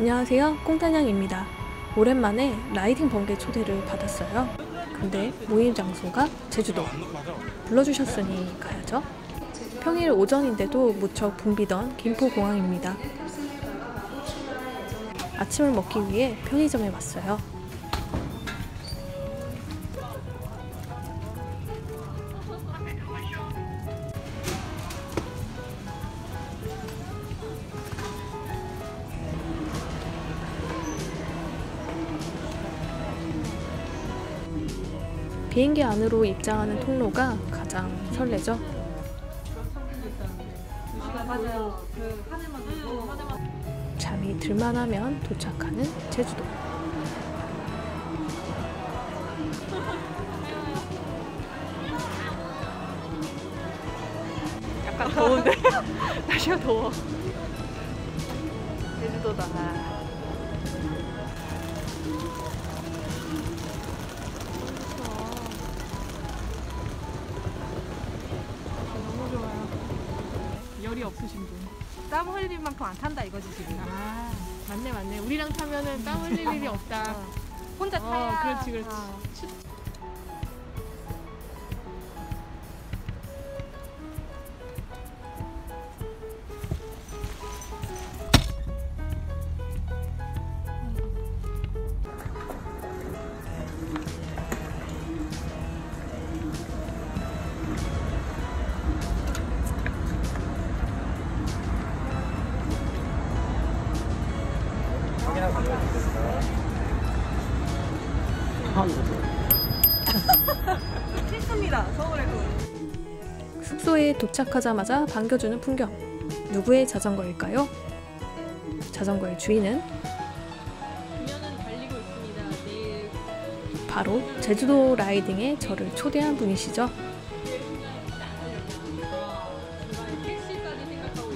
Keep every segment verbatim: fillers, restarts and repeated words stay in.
안녕하세요, 꽁타냥입니다. 오랜만에 라이딩 번개 초대를 받았어요. 근데 모임 장소가 제주도. 불러주셨으니 가야죠. 평일 오전인데도 무척 붐비던 김포공항입니다. 아침을 먹기 위해 편의점에 왔어요. 비행기 안으로 입장하는 통로가 가장 설레죠. 잠이 들만하면 도착하는 제주도. 약간 더운데? 날씨가 더워. 제주도다. 열이 없으신 분. 땀 흘릴 만큼 안 탄다 이거지 지금. 아 맞네 맞네. 우리랑 타면은 땀 흘릴 일이 없다. 어. 혼자 타야. 어, 그렇지 그렇지. 어. 실수입니다. 서울에서. 숙소에 도착하자마자 반겨주는 풍경. 누구의 자전거일까요? 자전거의 주인은 그녀는 달리고 있습니다. 내일 바로 제주도 라이딩에 저를 초대한 분이시죠. 택시까지 생각하고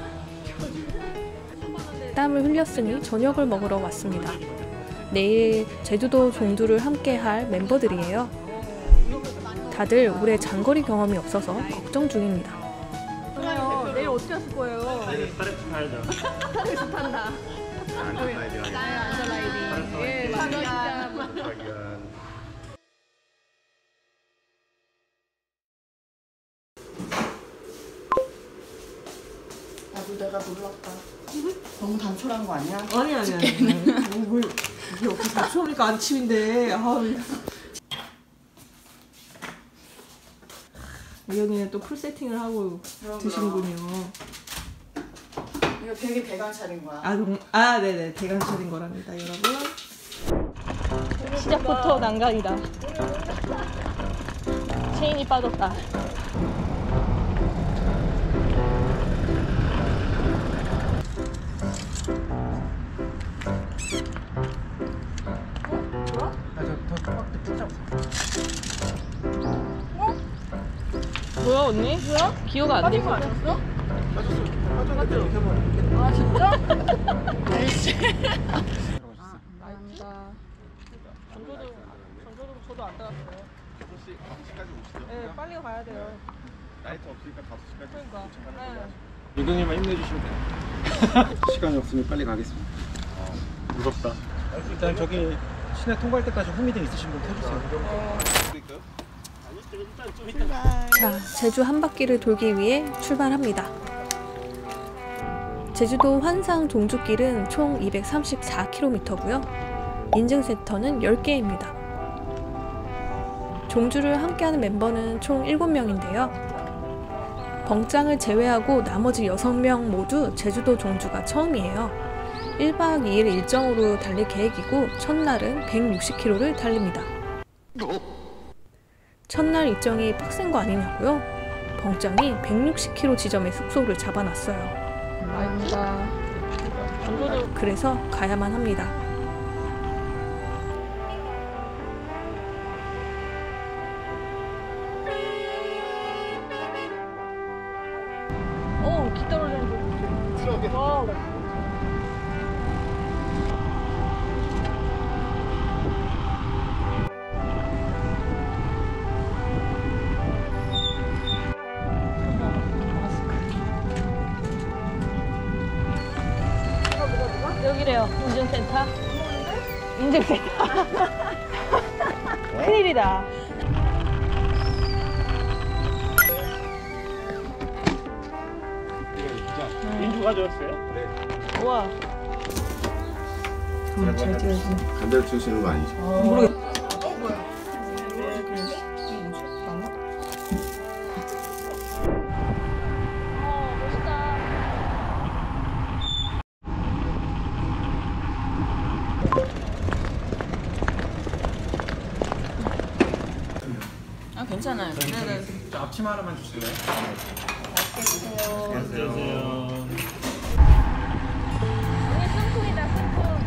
있어요. 땀을 흘렸으니 저녁을 먹으러 왔습니다. 내일 제주도 종주를 함께 할 멤버들이에요. 다들 올해 장거리 경험이 없어서 걱정 중입니다. 좋아요. 내일 어떻게 하실 거예요? 내일 파레트 타야죠. 그래서 탄다. 안전 라이딩 하겠습니다. 안전 라이딩. 예, 맞습니다. 나도 내가 놀랐다. 너무 단촐한 거 아니야? 아니 아니 아니. 뭐, 뭐, 이게 어떻게 단촐하니까 아침인데. 아. 이현이는 또 풀 세팅을 하고 그럼, 드시는군요. 이거 되게 대강 차린 거야. 아, 동, 아 네네 대강 차린 거랍니다, 여러분. 시작부터 난간이다. 체인이 빠졌다. 뭐야 언니? 뭐야? 기호가 안 되고. 아 진짜? 아닙니다. 전조도 전조도 저도 안 따랐어요. 다섯 시, 다섯 시까지 오시죠? 네, 빨리 가야 돼요. 라이트 없으니까 다섯 시까지 그러니까. 도착하는 네. 걸로 하시고. 유동님만 힘내주시면 돼요. 시간이 없으면 빨리 가겠습니다. 아, 무섭다. 일단 저기 시내 통과할 때까지 후미등 있으신 분 켜주세요. 자, 제주 한 바퀴를 돌기 위해 출발합니다. 제주도 환상 종주길은 총 이백삼십사 킬로미터고요. 인증센터는 열 개입니다. 종주를 함께하는 멤버는 총 일곱 명인데요. 벙짱을 제외하고 나머지 여섯 명 모두 제주도 종주가 처음이에요. 일 박 이 일 일정으로 달릴 계획이고 첫날은 백육십 킬로미터를 달립니다. 첫날 일정이 빡센 거 아니냐고요? 벙짱이 백육십 킬로미터 지점에 숙소를 잡아놨어요. 아닙니다. 전조도 그래서 가야만 합니다. 어, 기 떨어지는 거. 와우. 그래요. 인증센터. 인증센터. 큰일이다. 민주 가져왔어요? 네. 우와. 잘 찍어주네. 간대로 치우시는 거 아니죠? 모르겠어. 아 괜찮아요. 네네. 저 앞치마 하나만 주실래요? 맛있게 드세요. 안녕하세요. 오늘 승풍이다 승풍.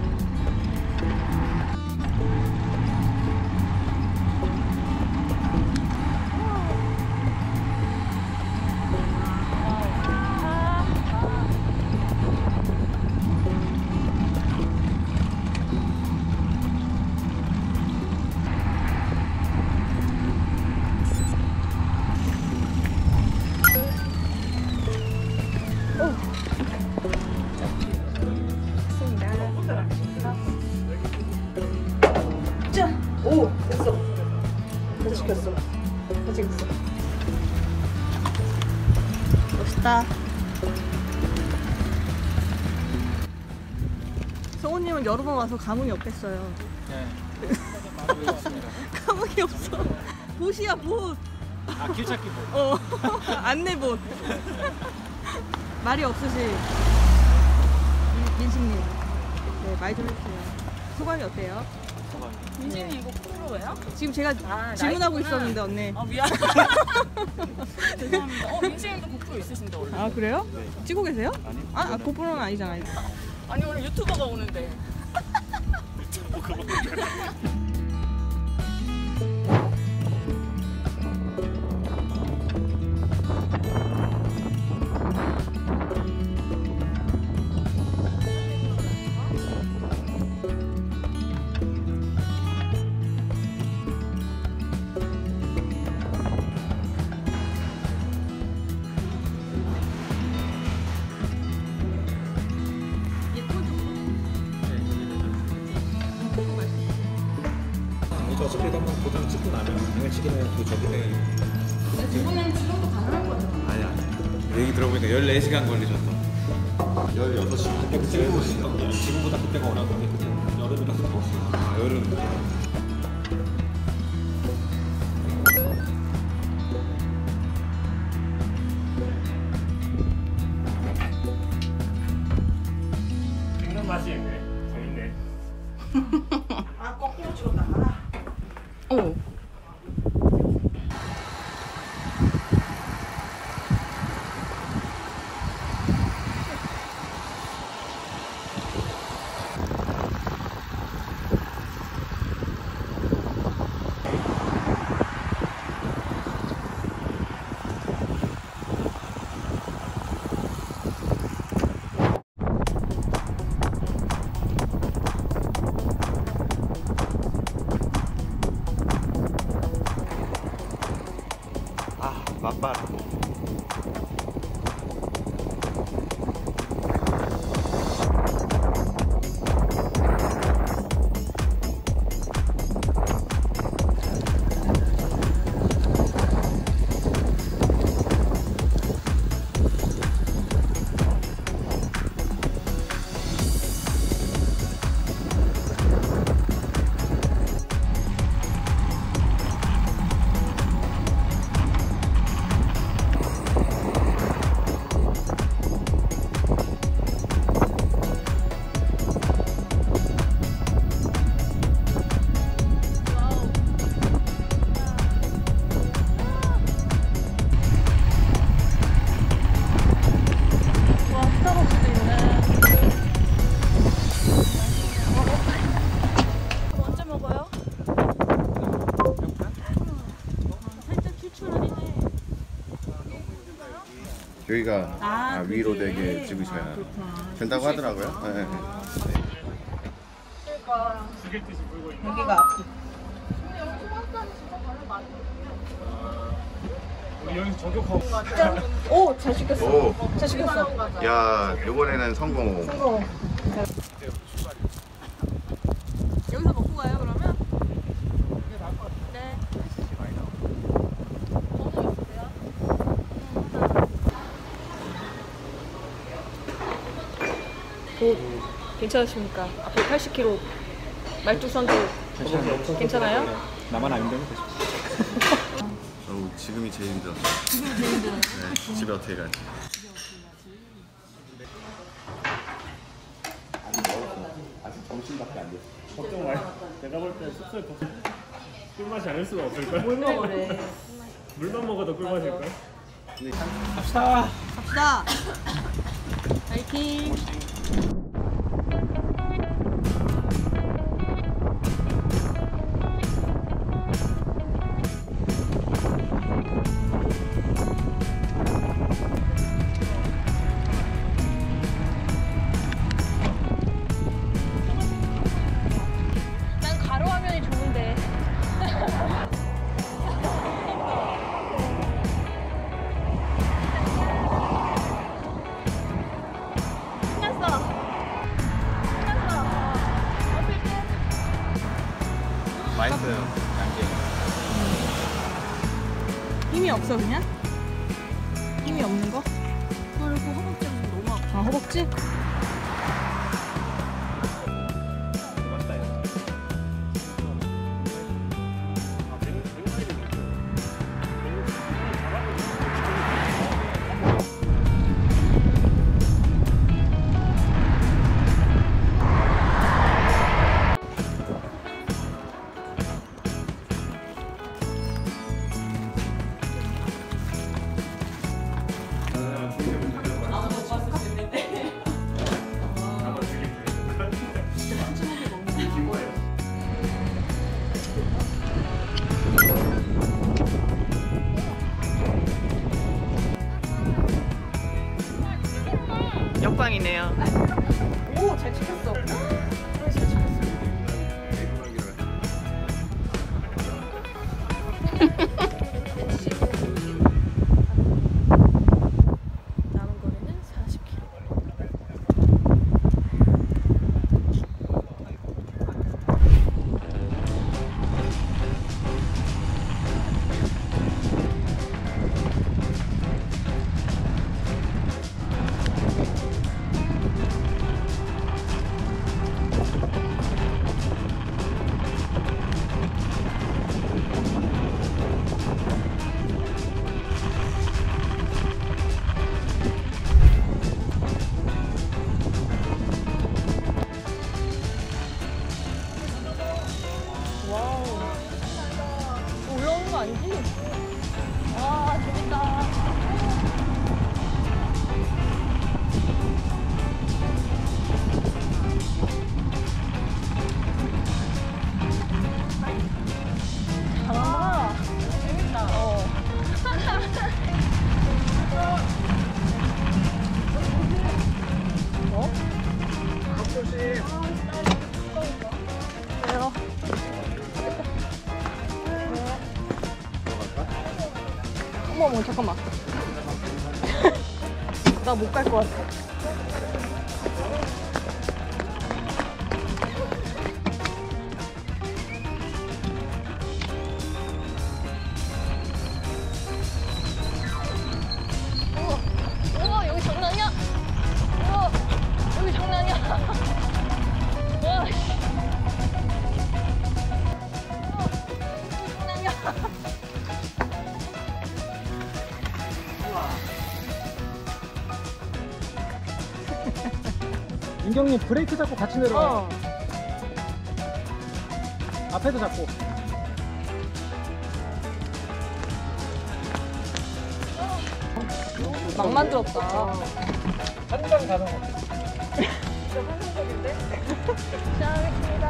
오! 됐어. 다 시켰어. 다 찍었어. 멋있다. 성우님은 여러 번 와서 감흥이 없겠어요. 네. 감흥이 없어. 보시야 봇. 아, 길찾기 뭐. 어. 안내봇. 말이 없으시. 민- 민식님. 네, 말 좀 해주세요. 소감이 어때요? 민진이 이거 프로예요? 지금 제가 아, 질문하고 나이스구나. 있었는데 언니. 아 미안. 죄송합니다. 어 민진이도 고프로 있으신데 원래. 아 그래요? 찍고 계세요? 아니. 아, 아 고프로는 아니잖아요. 아니 오늘 유튜버가 오는데. 저 어차피 한번 도장 찍고 나면 당일치기는 그 저기 돼. 이번엔 지금도 가능한 거죠? 아니야. 얘기 들어보니까 열네 시간 걸리셨어. 열여섯 시 그때 찍고 있어요. 지금보다 그때가 워낙 근데 그때 여름이라서 더웠어요. 아, 여름. 이런 맛이 있네. 재밌네. 아 거꾸로 찍었다. 어. 아, 맛봐라. 여기가 아, 아, 위로 그게? 되게 찍으셔야 아, 그렇구나. 된다고 하더라고요. 네, 네. 죽일듯이 불고 있는. 여기가 앞이. 우리 여기서 저격하고. 오, 잘 시켰어. 오, 잘 시켰어. 야, 이번에는 성공. 성공. 여기서 먹고 가요 그러면? 네. 너무 있으세요? 오, 괜찮으십니까? 앞에 팔십 킬로그램 말뚝선도 괜찮아요? 나만 안 힘들면 되죠. 저 지금이 제일 힘들어. 지금이 제일 힘들어. 네, 집에 어떻게 가지? 아직 점심밖에 안 됐어. 걱정 마요. 내가 볼 때 숙소에 더 꿀맛이 아닐 수가 없을걸? 뭘 먹으래? 물만 먹어도 꿀맛일걸? 갑시다. 갑시다. 파이팅. 난 가로 화면이 좋은데. 맛있어요. 양갱. 힘이 없어 그냥? 힘이 없는 거? 그리고 허벅지가 좀 너무 아파. 아 허벅지? 역광이네요. 오 잘 찍혔어. 잘 찍혔어. 남은 거리는 사십 킬로미터. 올라오는 거 아니지? 와 재밌다. 잘한다. 재밌다. 어. 어? 조심. 왜요? 어머 어머 잠깐만. 나 못 갈 것 같아. 우와, 우와 여기 장난이야? 우와 여기 장난이야? 와, 씨. 우와, 여기 장난이야? 민경님 브레이크 잡고 같이 내려와. 어. 앞에도 잡고. 막 만들었다. 한강 가는 거. 진짜 환상적인데? 시작하겠습니다.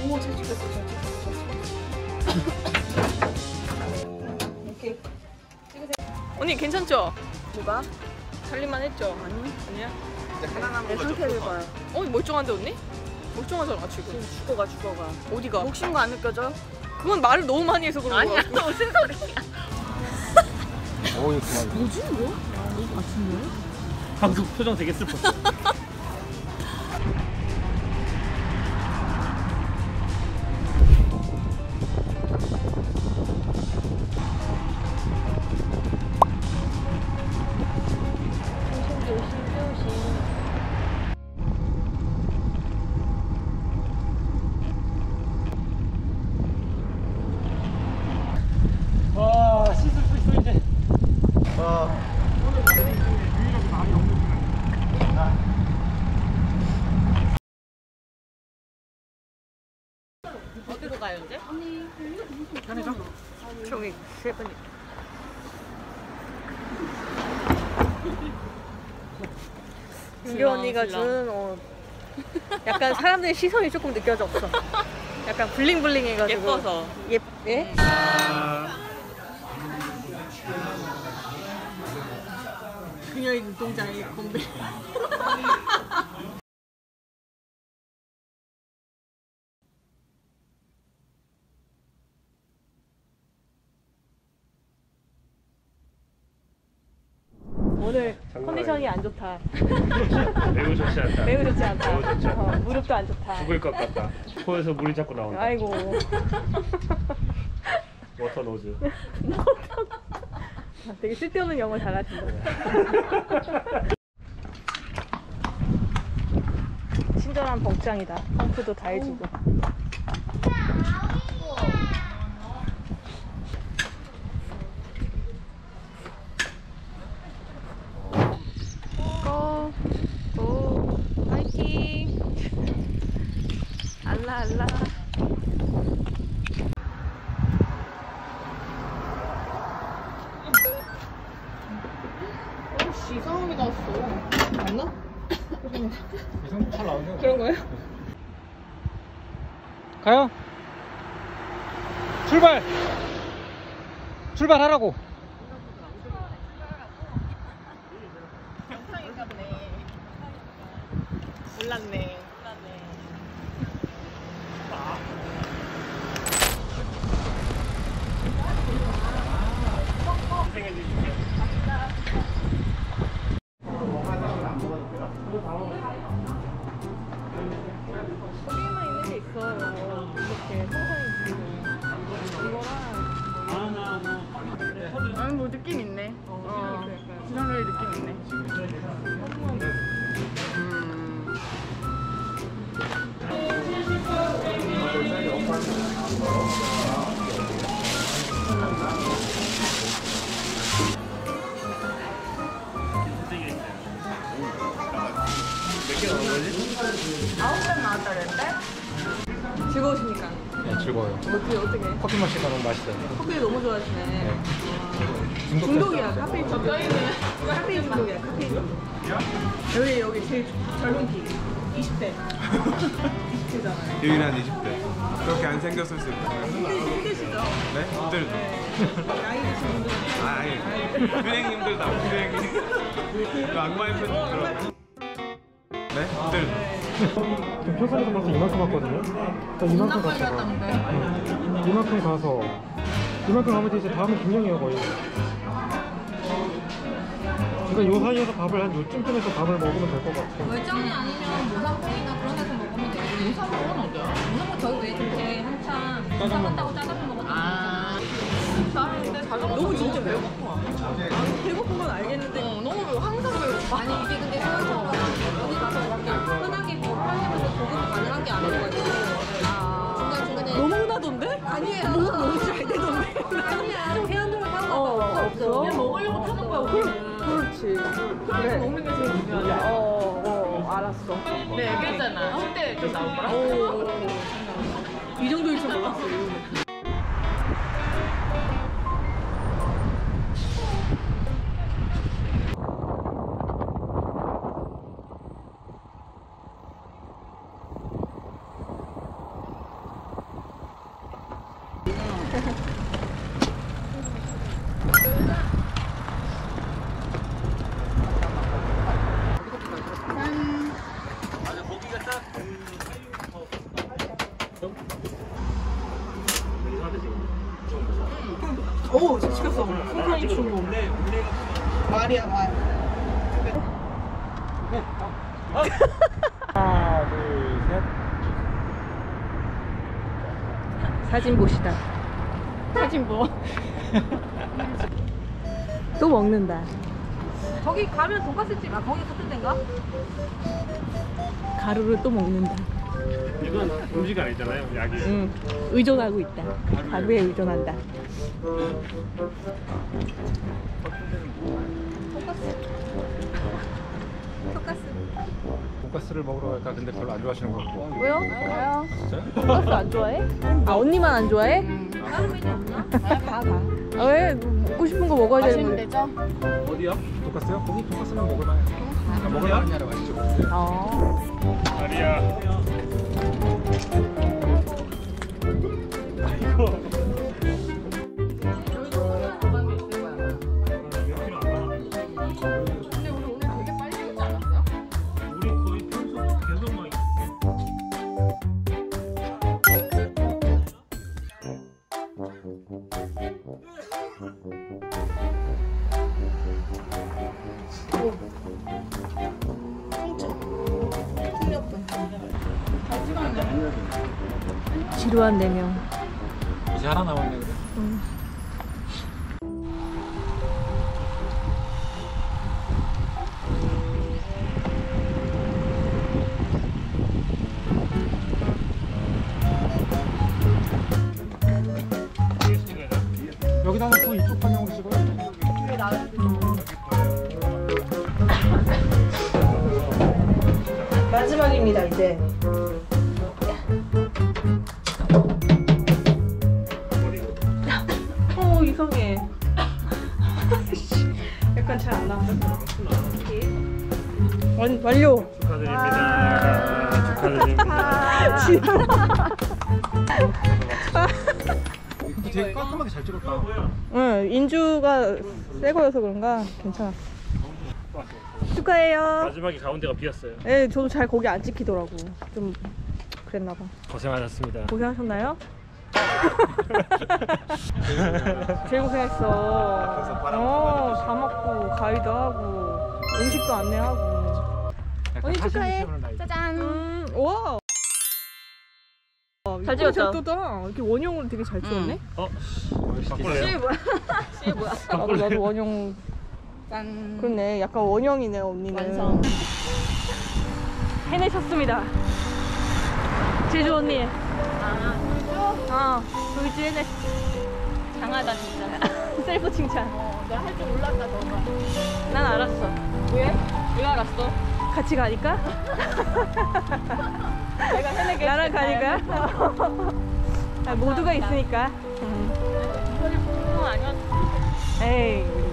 어머 잘 찍었어 잘 찍었어. 오케이. 언니 괜찮죠? 뭐가? 살림만 했죠? 아니 아니야? 내 상태를 봐요. 어 멀쩡한데 언니? 멀쩡하잖아 지금. 지금 죽어가 죽어가. 어디가? 목쉰 거 안 느껴져? 그건 말을 너무 많이 해서 그런 거야. 아니야 무슨 소리야? 어 이거 그만. 뭐지 이거? 아 이거 같은데? 방금 표정 되게 슬펐어. 와 씻을 수 있어 이제. 와. 어디로 가요 이제? 편의점? 종이 세 분이. 은교 언니가 준 어, 약간 사람들의 시선이 조금 느껴졌어. 약간 블링블링해가지고. 예뻐서. 예? 예? 그녀의 눈동자의 건배. 오늘 컨디션이 안 좋다. 매우 좋지 않다. 매우 좋지 않다. 매우 좋지 않다. 어, 무릎도 안 좋다. 죽을 것 같다. 코에서 물이 자꾸 나온다. 아이고. 워터 노즈. 되게 쓸데없는 영어 잘하신다. 친절한 벙짱이다. 펌프도 다 해주고. 고! 고! 파이팅! 알라 알라. 씨 이상하게 나왔어. 맞나? 이상 잘 나오죠? 그런 거예요? 가요. 출발. 출발하라고. 몰랐네. 소리만 있는 게 있어요. 이렇게 성성이 지금 이거랑 아니 뭐 느낌 있네. 어. 지상렬이 느낌 있네. 아홉 명 나왔다 그랬는데? 즐거우십니까? 네, 즐거워요. 어떻게 어떻게? 커피 마시니까 너무 맛있어요. 커피 너무 좋아하시네. 네. 중독이야 카페인 중독. 카페인 중독이야 카페인 중독. 여기 여기 제일 젊은 피 이십 대. 이십 대잖아요. 유일한 이십 대. 그렇게 안 생겼을 수 있다. 힘드시죠? 네? 힘들죠. 나이 드신 분들. 아, 아니. 휴행 힘들다. 휴행. 그 악마의 편 들어. 네? 힘들죠. 지금 표선에서 벌써 이만큼 왔거든요. 이만큼 갔다가 이만큼 가서 이만큼 가면 이제 다음은 김영이에요 거의. 그러니까 요 사이에서 밥을 한 요쯤쯤에서 밥을 먹으면 될 것 같아요. 멀쩡이 아니면 모상봉이나 그런 데서 먹으면 되고. 모상봉은 어디야? 모상봉 저희 왜 이렇게 한참 모상봉 따고 짜장면 먹었던 거 있잖아. 나는 근데 자전거 너무 진짜 배고파. 아니, 배고픈 건 알겠는데 어, 너무 항상 배고파. 아니 이게 근데 소연처럼 어디 가서 이렇게 흔하게 뭐 편의점에서 조금 가능한 게 아니어가지고 중간 중간에 너무 흔하던데? 아니에요. 너무 너무 잘 되던데? 아니야. 좀 해안도로 타는 거 어, 없어. 없어. 그냥 먹으려고 타는 거야 우리는. 그렇지. 그래. 먹는 게 제일 중요하지. 어, 어, 알았어. 네 얘기했잖아. 십 대 좀 나올 거라. 이 정도일 줄 몰랐어. 오, 진짜 시켰어. 손가락이 주고. 말이야, 말. 하나, 둘, 셋. 사진 보시다. 사진 뭐? 또 먹는다. 저기 가면 돈가스집, 아 거기 같은 데인가? 가루를 또 먹는다. 이건 음식 아니잖아요, 약이. 응, 의존하고 있다. 가루에 의존한다. 돈가스를 먹으러 갈까? 근데 별로 안 좋아하시는 것 같고. 왜요? 가요. 진짜요? 돈가스 안 좋아해? 아, 언니만 안 좋아해? 다른 메뉴 없나? 아, 가, 가. 아, 왜? 먹고 싶은 거 먹어야 마시면 되는 되죠? 어디요? 돈가스요? 거기 돈가스는 먹을만해요. 그러니까 먹을만한 나라 맛있죠. 네. 어. 다리야. 지루한 네 명. 이제 하나 남았네 그래. 응. 여기다 놓고 이쪽 방향으로 찍어요. 마지막입니다, 이제. 어, 이상해. 약간 잘 안 나온다. 완, 완료. 축하드립니다. 축하드립니다. 근데 되게 깔끔하게 잘 찍었다. 응, 인주가 새 거여서 그런가 괜찮아. 축하해요. 마지막에 가운데가 비었어요. 네, 저도 잘 거기 안 찍히더라고. 좀 그랬나 봐. 고생하셨습니다. 고생하셨나요? 제일 고생했어. 어, 다 먹고 가위도 하고 음식도 안내하고. 언니 축하해. 짜잔. 음, 와. 잘 찍었죠? 잘 이렇게 원형으로 되게 잘 찍었네. 어? 바꿀래요? 뭐야? 이게 뭐야? 나도 나도 원형. 짠. 그렇네. 약간 원형이네 언니는. 완성. 해내셨습니다. 제주 언니. 아, 어, 돌지 해내. 강하다 진짜. 셀프 칭찬. 어, 내가 할 줄 몰랐다 너가. 난 알았어. 왜? 왜 알았어? 같이 가니까? 내가 해내게. 나랑 가니까? 아, 모두가 있으니까. 이번에 보통 아니었어. 에이.